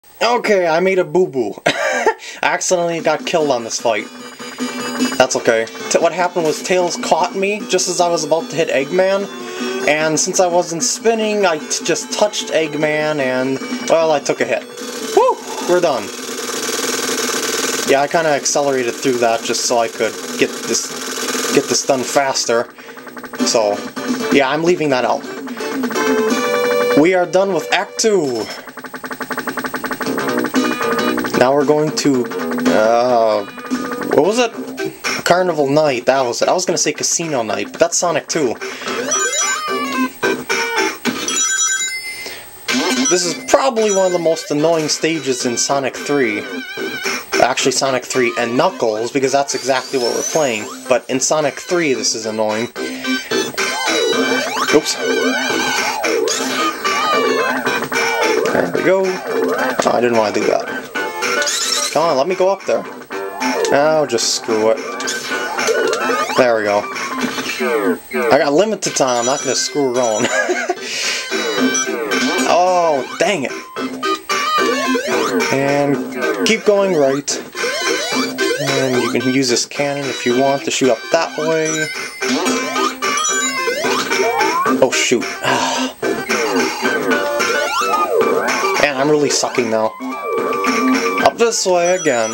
Okay, I made a boo-boo. I accidentally got killed on this fight. That's okay. What happened was Tails caught me just as I was about to hit Eggman, and since I wasn't spinning, I just touched Eggman and, well, I took a hit. Woo! We're done. Yeah, I kind of accelerated through that just so I could get this done faster. So, yeah, I'm leaving that out. We are done with Act 2. Now we're going to, what was it? Carnival Night, that was it. I was going to say Casino Night, but that's Sonic 2. This is probably one of the most annoying stages in Sonic 3. Actually, Sonic 3 and Knuckles, because that's exactly what we're playing. But in Sonic 3, this is annoying. Oops. There we go. Oh, I didn't want to do that. Come on, let me go up there. Oh, just screw it. There we go. I got limited time, I'm not going to screw around. Oh, dang it. And keep going right. And you can use this cannon if you want to shoot up that way. Oh, shoot. Man, I'm really sucking now. Up this way again.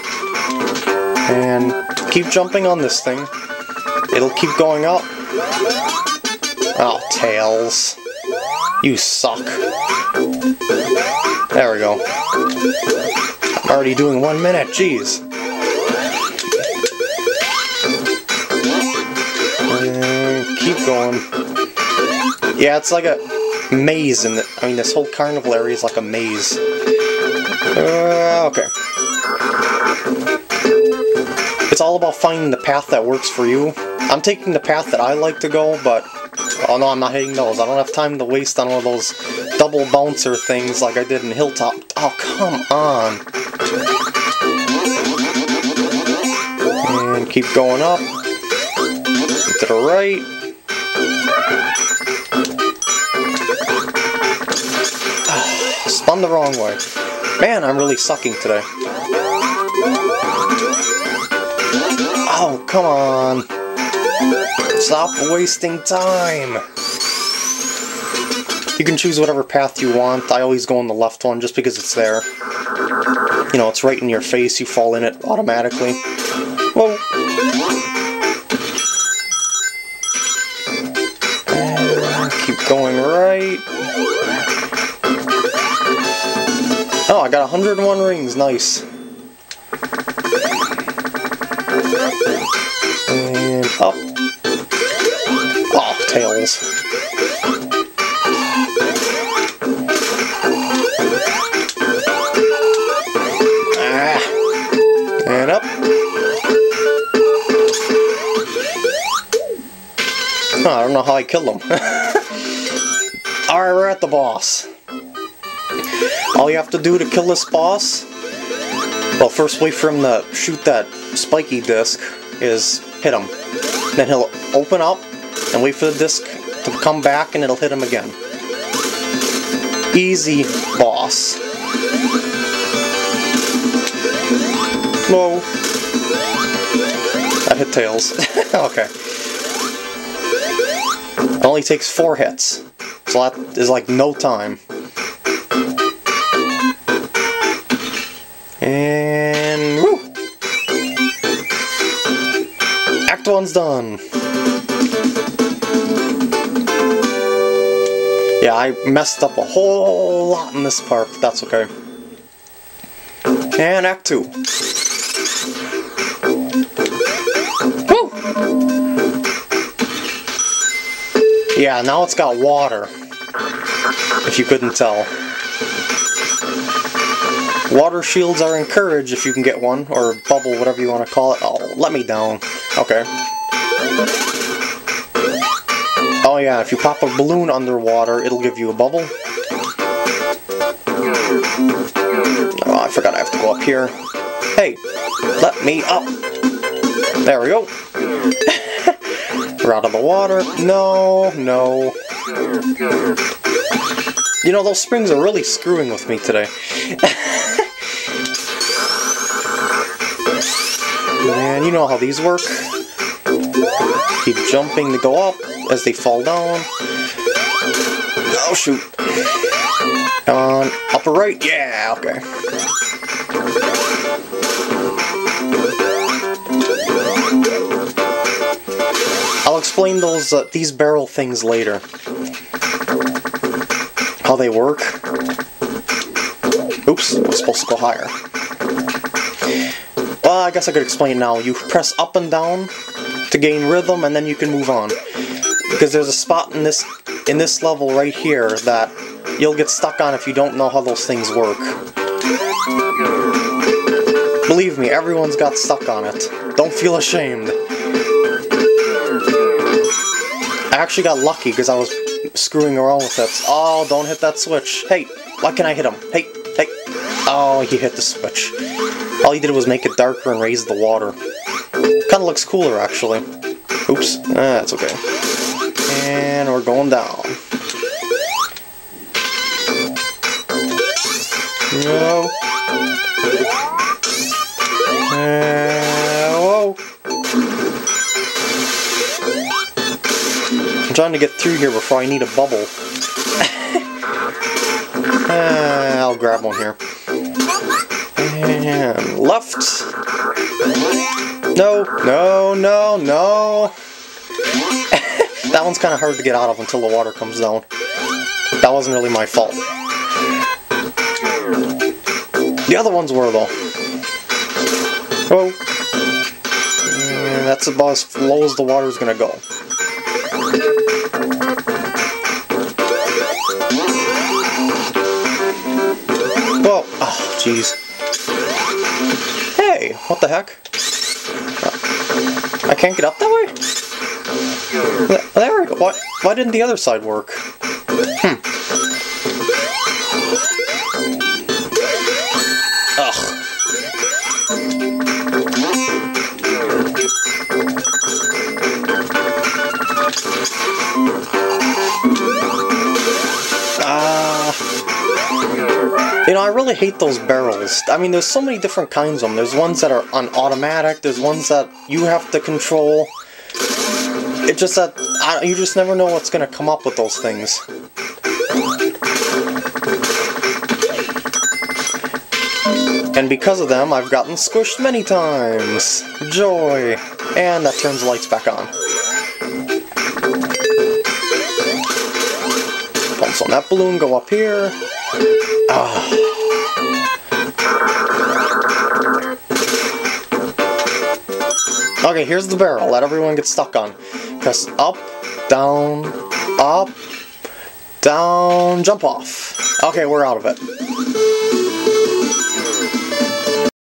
And keep jumping on this thing. It'll keep going up. Oh, Tails. You suck. There we go. I'm already doing 1 minute, jeez. And keep going. Yeah, it's like a maze in I mean, this whole carnival area is like a maze. Okay. It's all about finding the path that works for you. I'm taking the path that I like to go, but... Oh no, I'm not hitting those. I don't have time to waste on one of those double bouncer things like I did in Hilltop. Oh, come on. And keep going up. To the right. Spun the wrong way. Man, I'm really sucking today. Oh, come on. Stop wasting time. You can choose whatever path you want. I always go on the left one just because it's there. You know, it's right in your face. You fall in it automatically. Whoa. And keep going right. Oh, I got 101 rings. Nice. And up. Oh, Tails. Ah. And up. Oh, I don't know how I killed him. Alright, we're at the boss. All you have to do to kill this boss, well, first wait for him to shoot that spiky disc, is hit him. Then he'll open up and wait for the disc to come back and it'll hit him again. Easy boss. Whoa. I hit Tails. Okay. It only takes 4 hits, so that is like no time. And woo! Act 1's done. Yeah, I messed up a whole lot in this part, but that's okay. And Act 2. Woo! Yeah, now it's got water. If you couldn't tell. Water shields are encouraged if you can get one, or bubble, whatever you want to call it. Oh, let me down. Okay. Oh yeah, if you pop a balloon underwater, it'll give you a bubble. Oh, I forgot I have to go up here. Hey, let me up. There we go. We're out of the water. No, no. You know, those springs are really screwing with me today. And you know how these work. Keep jumping to go up as they fall down. Oh shoot. Come on, upper right, yeah, okay. I'll explain these barrel things later. How they work. Oops, I was supposed to go higher. Well, I guess I could explain now. You press up and down to gain rhythm, and then you can move on. Because there's a spot in this level right here that you'll get stuck on if you don't know how those things work. Believe me, everyone's got stuck on it. Don't feel ashamed. I actually got lucky because I was screwing around with it. Oh, don't hit that switch. Hey, why can't I hit him? Hey, hey. Oh, he hit the switch. All he did was make it darker and raise the water. Kinda looks cooler, actually. Oops, that's okay. And we're going down. No. Whoa. I'm trying to get through here before I need a bubble. I'll grab one here. And left. No, no, no, no. That one's kind of hard to get out of until the water comes down. That wasn't really my fault. The other ones were, though. Oh. And that's about as low as the water's gonna go. Whoa. Oh, jeez. Hey, what the heck? I can't get up that way? There we go. Why didn't the other side work? Ugh. You know, I really hate those barrels. I mean, there's so many different kinds of them. There's ones that are on automatic, there's ones that you have to control. It's just that you just never know what's going to come up with those things. And because of them, I've gotten squished many times. Joy! And that turns the lights back on. Pumps on that balloon, go up here. Ah. Okay, here's the barrel that everyone gets stuck on. Press up, down, jump off. Okay, we're out of it.